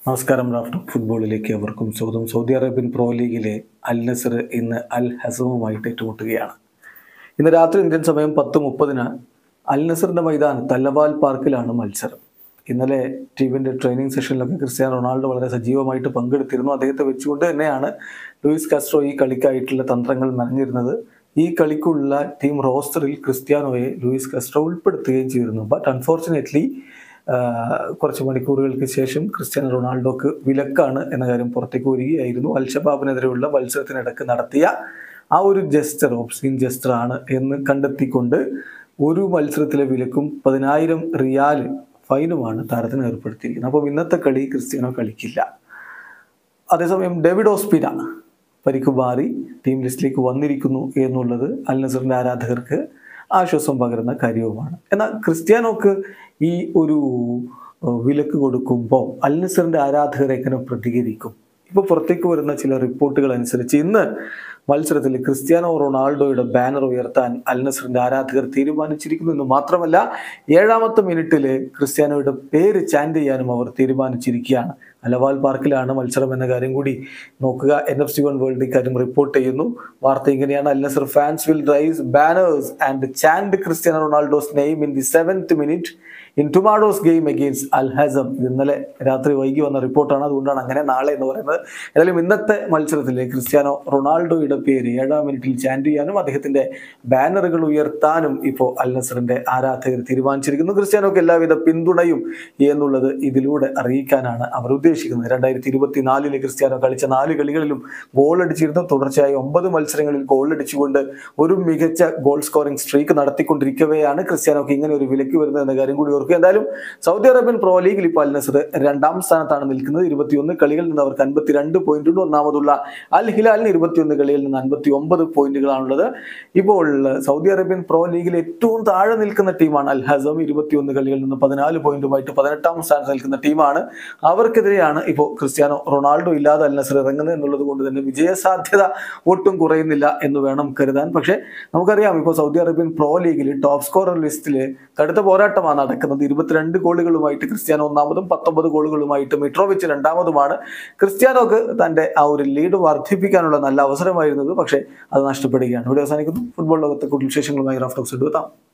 നമസ്കാരം. റാഫ്റ്റ് ഫുട്ബോളിലേക്ക് അവർക്കും സ്വാഗതം. സൗദി അറേബ്യൻ പ്രോ ലീഗിലെ അൽ നസർ ഇന്ന് അൽ ഹസമുമായിട്ട് ഏറ്റുമുട്ടുകയാണ്. ഇന്ന് രാത്രി ഇന്ത്യൻ സമയം 10:30 അൽ നസറിൻ്റെ മൈതാനത്ത് അല്ലവാൽ പാർക്കിലാണ് മത്സരം. ഇന്നലെ ടീമിൻ്റെ ട്രെയിനിങ് സെഷനിലൊക്കെ ക്രിസ്ത്യാനോ റൊണാൾഡോ വളരെ സജീവമായിട്ട് പങ്കെടുത്തിരുന്നു. അദ്ദേഹത്തെ വെച്ചുകൊണ്ട് തന്നെയാണ് ലൂയിസ് കാസ്ട്രോ ഈ കളിക്കായിട്ടുള്ള തന്ത്രങ്ങൾ മെനഞ്ഞിരുന്നത്. ഈ കളിക്കുള്ള ടീം റോസ്റ്ററിൽ ക്രിസ്ത്യാനോയെ ലൂയിസ് കാസ്ട്രോ ഉൾപ്പെടുത്തുകയും ചെയ്തിരുന്നു. ബട്ട് അൺഫോർച്ചുനേറ്റ്ലി കുറച്ച് മണിക്കൂറുകൾക്ക് ശേഷം ക്രിസ്ത്യാനോ റൊണാൾഡോക്ക് വിലക്കാണ് എന്ന കാര്യം പുറത്തേക്ക് വരികയായിരുന്നു. അൽ ഷബാബിനെതിരെയുള്ള മത്സരത്തിനിടക്ക് നടത്തിയ ആ ഒരു ജസ്റ്റർ ഓബ്സീൻ ജസ്റ്റർ ആണ് എന്ന് കണ്ടെത്തിക്കൊണ്ട് ഒരു മത്സരത്തിലെ വിലക്കും 10,000 റിയാൽ ഫൈനുമാണ് താരത്തിന് ഏർപ്പെടുത്തിയിരിക്കുന്നത്. അപ്പം ഇന്നത്തെ കളി ക്രിസ്ത്യാനോ കളിക്കില്ല. അതേസമയം ഡേവിഡ് ഓസ്പിന പരിക്ക് മാറി ടീം ലിസ്റ്റിലേക്ക് വന്നിരിക്കുന്നു എന്നുള്ളത് അൽ നസറിൻ്റെ ആരാധകർക്ക് ആശ്വാസം പകരുന്ന കാര്യവുമാണ്. എന്നാൽ ക്രിസ്ത്യാനോക്ക് ഈ ഒരു വിലക്ക് കൊടുക്കുമ്പോൾ അൽ നസറിൻ്റെ ആരാധകർ എങ്ങനെ പ്രതികരിക്കും? ഇപ്പോൾ പുറത്തേക്ക് വരുന്ന ചില റിപ്പോർട്ടുകൾ അനുസരിച്ച് ഇന്ന് മത്സരത്തിൽ ക്രിസ്ത്യാനോ റൊണാൾഡോയുടെ ബാനർ ഉയർത്താൻ അൽ നസറിൻ്റെ ആരാധകർ തീരുമാനിച്ചിരിക്കുന്നു എന്ന് മാത്രമല്ല 7ാമത്തെ മിനിറ്റിൽ ക്രിസ്ത്യാനോയുടെ പേര് ചാൻറ്റ് ചെയ്യാനും അവർ തീരുമാനിച്ചിരിക്കുകയാണ്. അലവാൽ പാർക്കിലാണ് മത്സരം എന്ന കാര്യം കൂടി നോക്കുക. NFC1 വേൾഡ് ഇക്കാര്യം റിപ്പോർട്ട് ചെയ്യുന്നു. വാർത്ത ഇങ്ങനെയാണ്: Al Nassr fans will raise banners and chant Cristiano Ronaldo's name in the 7th minute in tomorrow's game against Al Hazm. ഇത് ഇന്നലെ രാത്രി വൈകി വന്ന റിപ്പോർട്ടാണ്, അതുകൊണ്ടാണ് അങ്ങനെ നാളെ എന്ന് പറയുന്നത്. ഏതായാലും ഇന്നത്തെ മത്സരത്തിൽ ക്രിസ്ത്യാനോ റൊണാൾഡോയുടെ പേര് 7ാം മിനിറ്റിൽ ചാൻറ്റ് ചെയ്യാനും അദ്ദേഹത്തിൻ്റെ ബാനറുകൾ ഉയർത്താനും ഇപ്പോൾ അൽ നസറിൻ്റെ ആരാധകർ തീരുമാനിച്ചിരിക്കുന്നു. ക്രിസ്ത്യാനോക്ക് എല്ലാവിധ പിന്തുണയും എന്നുള്ളത് ഇതിലൂടെ അറിയിക്കാനാണ് അവർ ഉദ്ദേശിക്കുന്നത്. 2024 ക്രിസ്ത്യാനോ കളിച്ച 4 കളികളിലും ഗോൾ അടിച്ചിരുന്നു. തുടർച്ചയായി 9 മത്സരങ്ങളിൽ ഗോൾ അടിച്ചുകൊണ്ട് ഒരു മികച്ച ഗോൾ സ്കോറിംഗ് സ്ട്രീക്ക് നടത്തിക്കൊണ്ടിരിക്കവെയാണ് ക്രിസ്ത്യാനോക്ക് ഇങ്ങനെ ഒരു വിലക്ക് വരുന്നത് എന്ന കാര്യം കൂടി ഓർക്കുക. എന്തായാലും സൗദി അറേബ്യൻ പ്രോ ലീഗിൽ ഇപ്പോൾ അൽ നസർ 2ാം സ്ഥാനത്താണ് നിൽക്കുന്നത്. 21 കളികളിൽ നിന്ന് അവർക്ക് 52 പോയിന്റുണ്ട്. ഒന്നാമതുള്ള അൽ ഹിലാലിന് 21 കളികളിൽ നിന്ന് 59 പോയിന്റുകളാണുള്ളത്. ഇപ്പോൾ സൗദി അറേബ്യൻ പ്രോ ലീഗിൽ ഏറ്റവും താഴെ നിൽക്കുന്ന ടീമാണ് അൽ ഹസം. 21 കളികളിൽ നിന്ന് 14 പോയിന്റുമായിട്ട് 18ാം സ്ഥാനത്ത് നിൽക്കുന്ന ടീമാണ്. അവർക്കെതിരെയാണ് ഇപ്പോൾ ക്രിസ്ത്യാനോ റൊണാൾഡോ ഇല്ലാതെ അൽ നസർ ഇറങ്ങുന്നത് എന്നുള്ളത് കൊണ്ട് തന്നെ വിജയസാധ്യത ഒട്ടും കുറയുന്നില്ല എന്ന് വേണം കരുതാൻ. പക്ഷേ നമുക്കറിയാം, ഇപ്പോൾ സൗദി അറേബ്യൻ പ്രോ ലീഗിൽ ടോപ്പ് സ്കോറർ ലിസ്റ്റിൽ കടുത്ത പോരാട്ടമാണ് നടക്കുന്നത്. 22 ഗോളുകളുമായിട്ട് ക്രിസ്ത്യാനോ ഒന്നാമതും 19 ഗോളുകളുമായിട്ട് മിട്രോവിച്ച് രണ്ടാമതുമാണ്. ക്രിസ്ത്യാനോക്ക് തൻ്റെ ആ ഒരു ലീഡ് വർദ്ധിപ്പിക്കാനുള്ള നല്ല അവസരമായിരുന്നത്, പക്ഷേ അത് നഷ്ടപ്പെടുകയാണ്. ഇവിടെ അവസാനിക്കുന്നു. ഫുട്ബോൾ ലോകത്തെ കൂടുതൽ വിശേഷങ്ങളുമായി റാഫ്റ്റ് ടോക്സ് എടുത്താം.